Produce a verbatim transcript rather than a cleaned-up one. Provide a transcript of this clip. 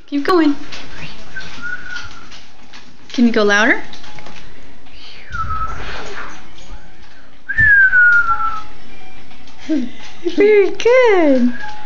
Keep going. Can you go louder? Very good.